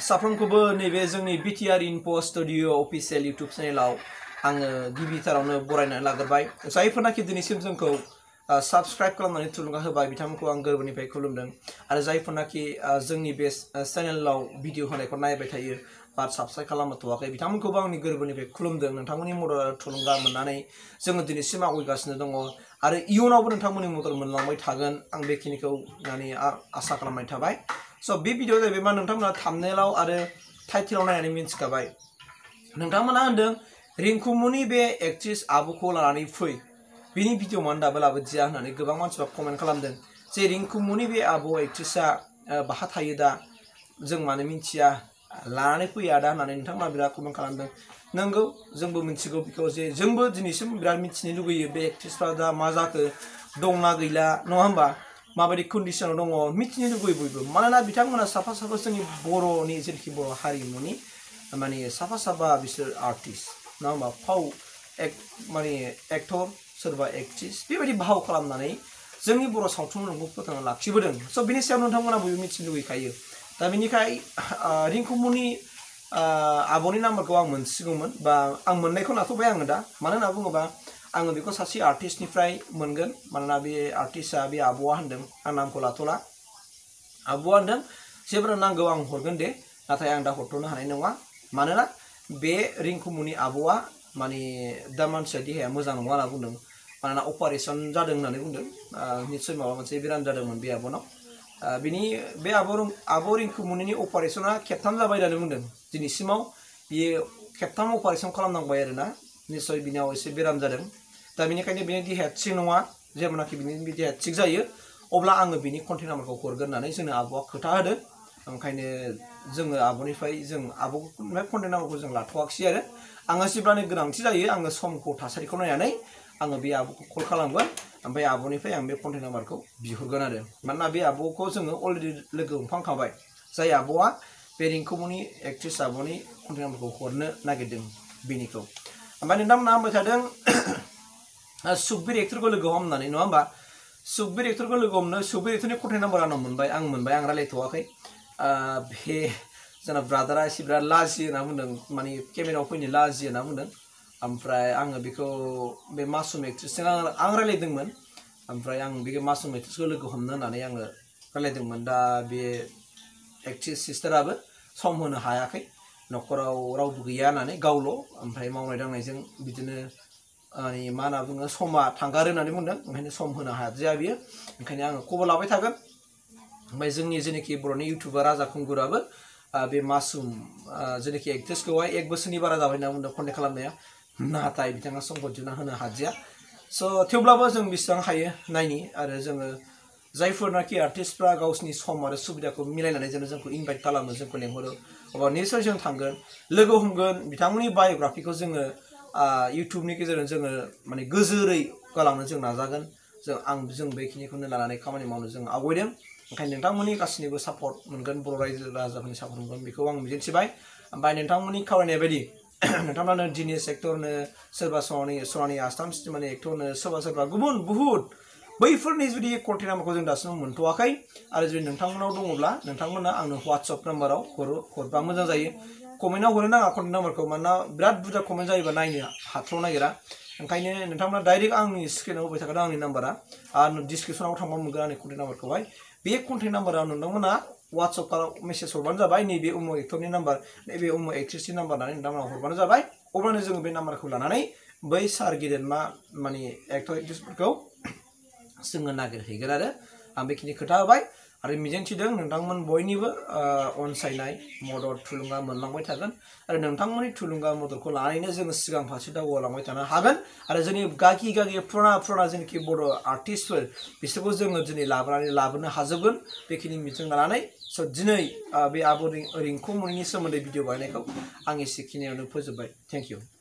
साफ्रोमखौबो नैबे जोंनि btrinfostudio अफिसियेल यूट्यूब चेनेलाव आङो गिबिथारावनो बरायनानै लाग्रोबाय जायफोरनाखि दिनैसिम जोंखौ साबस्क्राइब खालामनानै थुलुंगा होबाय बिथांमोनखौ आं गोरबोनिफ्राय खुलुमदों आरो जायफोरनाखि जोंनि बे चेनेलाव भिडिअ होनायखौ नायबाय थायो बा साबस्क्राइब खालामथ'वाखै बिथांमोनखौबो आंनि गोरबोनिफ्राय खुलुमदों नोंथांमोननि मदद थुलुंगा मोननानै जोङो दिनैसिम आवगायगासिनो दङ आरो इयुनावबो नोंथांमोननि मदद मोनलांबाय थागोन आं बेखिनिखौ माने आसा खालामनाय थाबाय स' बे भिडिअ जाहैबाय मा नोंथांमोना थाम्बनेलाव आरो टाइटेलाव नायनानै मिन्थिखाबाय नोंथांमोना होनदों रिंकुमनि बे एक्ट्रेस आब'खौ लानानै फै बिनि भिडिअ मानो दाबो लाबोदिया होननानै गोबां मानसिफ्रा कमेन्ट खालामदों जे रिंकुमनि बे आब' एक्ट्रेसआ बाहा थायो दा जों मानो मिन्थिया लानानै फैया दा होननानै नोंथांमोना बिराद कमेन्ट खालामदों नंगौ जोंबो मिन्थिगौ बेखौ जे जोंबो दिनैसिम बिराद मिथिनो लुगैयो बे एक्ट्रेसफ्रा दा मा जाखो दंना गैला नङा होमबा माबायदि कन्डिशनाव दङ मिथिनो लुगैयो बयबो मानोना बिथांमोना साफा साफा जोंनि बर'नि जेनाखि बर' हारिमुनि माने साफा साफा बिसोर आर्टिस्ट नङा होमबा फाव माने एक्टर सोरबा एक्ट्रेस बेबायदि भाव खालामनानै जोंनि बर' सावथुन मुलुगखौ फोथांना लाखिबोदों स' बिनि सायाव नोंथांमोना बयबो मिथिनो लुगैखायो दा बेनिखाय रिंकुमनि आब'नि नाम्बारखौ आं मोनसिगौमोन बा आं मोननायखौ लाथ'बाय आङो दा मानो होनना बुङोबा आङो बेखौ सासे आर्टिस्टनिफ्राय मोनगोन मानोना बे आर्टिस्टआ बे आब'आ होनदों आं नामखौ लाथ'ला आब'आ होनदों जेब्ला नांगौ आं हरगोन दे नाथाय आं दा हरथ'नो हानाय नङा मानोना बे रिंकुमनि आब'आ माने दा मानसिया देहाया मोजां नङा होनना बुंदों मानोना अपारेसन जादों होननानै बुंदों निस्सय माबा मोनसे बेराम जादोंमोन बे आब'नाव बिनि बे आब' रिंकुमनिनि अपारेसना खेबथाम जाबाय होननानै बुंदों दिनैसिमाव बियो खेबथाम अपारेसन खालामनांबाय आरोना निस्सय बिनियाव एसे बेराम जादों दा बेनिखायनो बिनि देहाया थिग नङा जेब्लानाखि बिनि देहाया थिग जायो अब्ला आङो बिनि कन्टेक्ट नाम्बारखौ हरगोन होननानै जोंनो आब'आ खोथा होदों ओंखायनो जोङो आब'निफ्राय जों आब'निफ्राय कन्टेक्ट नाम्बारखौ जों लाथ'वाखिसै आरो आङो जेब्लानो गोनांथि जायो आङो समखौ थासारिखौ नायनानै आङो बे आब'खौ कल खालामगोन ओमफ्राय आब'निफ्राय आं बे कन्टेक्ट नाम्बारखौ बिहरगोन आरो मानोना बे आब'खौ जोङो अलरेडि लोगो हमखांखाबाय जाय आब'आ बे रिंकुमनि एक्ट्रेस आब'नि कन्टेक्ट नाम्बारखौ हरनो नागिरदों बेनिखौ ओमफ्राय नोंथांमोना होनबाय थादों सुखबिर एक्टरखौ लोगो हम होननानै नङा होमबा सुखबिर एक्टरखौ लोगो हमनो सुखबिर एक्टरनि कन्टेक्ट नाम्बार आंनाव मोनबाय आं रायलायथ'वाखै बे जोंना ब्रादारा एसे बिराद लाजियो होनना बुंदों माने केमेरायाव फैनो लाजियो होनना बुंदों ओमफ्राय आङो बेखौ बे मासुम एक्ट्रेसजों आं रायलायदोंमोन ओमफ्राय आं बे मासुम एक्ट्रेसखौ लोगो हमनो होननानै आङो रायलायदोंमोन दा बे एक्ट्रेस सिस्टाराबो सम होनो हायाखै न'खराव रावबो गैया होननानै गावल' ओमफ्राय मावनाय दांनायजों बिदिनो मा होनना बुङो समा थांगारो होननानै बुंदों ओंखायनो सम होनो हाजाया बियो ओंखायनो आङो खबर लाबाय थागोन ओमफ्राय जोंनि जेनाखि बर'नि इउटुबार राजा खुंगुराबो बे मासुम जेनाखि एक्ट्रेसखौहाय 1 बोसोरनि बारा जाबाय होनना बुंदों कन्टेक्ट खालामनाया नाथाय बिथाङा समखौ दिहुनना होनो हादिया स' थेवब्लाबो जों बेसेबां हायो नायनि आरो जोङो जायफोरनाखि आर्टिस्टफ्रा गावसिनि सम आरो सुबिदाखौ मिलायनानै जोंखौ इनभाइट खालामो जोंखौ लेंहरो अब्ला निस्सय जों थांगोन लोगो हमगोन बिथांमोननि बाय'ग्राफिखौ जोङो इउटुबनि गेजेरजों जोङो माने गोजोरै गालांनो जों नाजागोन जों बेखिनिखौनो लानानै खामानि मावनो जों आवगायदों ओंखायनो नोंथांमोननि गासैनिबो सापर्ट मोनगोन बर' रायजो राजाफोरनि सापर्ट मोनगोन बेखौ आं मिजिंथिबाय ओमफ्राय नोंथांमोननि खावलायनाय बायदि नोंथांमोनानो दिनेश एक्टरनो सोरबा सनानि आसाम सिनेमानि एक्टरनो सोरबा गुबुन बुहुत बैफोरनि जुदि कन्टेक्ट नाम्बारखौ जों दासिम मोनथ'वाखै आरो जुदि नोंथांमोनाव दङब्ला नोंथांमोना आंनो WhatsApp नाम्बाराव हरबा मोजां जायो कमेन्टआव हरनो नाङा कन्टेक्ट नाम्बारखौ मानोना बिराद बुरजा कमेन्ट जायोबा नायनो हाथ'नो नागिरा ओंखायनो नोंथांमोना डाइरेक्ट आंनि स्क्रिनाव होबाय थागोन आंनि नाम्बारा आरो डिसक्रिपसनाव थांबा मोनगोन आंनि कन्टेक्ट नाम्बारखौहाय बे कन्टेक्ट नाम्बाराव नोंथांमोना WhatsApp मेसेज हरबानो जाबाय नैबे उमुक एक्टरनि नाम्बार नैबे उमुक एक्ट्रेसनि नाम्बार होननानै नोंथांमोना हरबानो जाबाय अब्लानो जोङो बे नाम्बारखौ लानानै बै सार गेदेरमा माने एक्टर एक्ट्रेसफोरखौ जोङो नागिरहैगोन आरो आं बेखिनि खोथा होबाय आरो मिजिंथिदों नोंथांमोन बयनिबो अनसायनाय मदद थुलुंगा मोनलांबाय थागोन आरो नोंथांमोननि थुलुंगा मददखौ लानानैनो जोङो सिगां फारसे दावगालांबाय थानो हागोन आरो जोंनि गागि पुराना जेनाखि बर' आर्टिस्टफोर बिसोरखौ जोङो दिनै लाबोनो हाजोबगोन बेखिनि मिजिं लानानै स' दिनै बे आब' रिंकुमनिनि सोमोन्दै भिडिअ बानायनायखौ आं एसेखिनियावनो फोजोबबाय थेंक इउ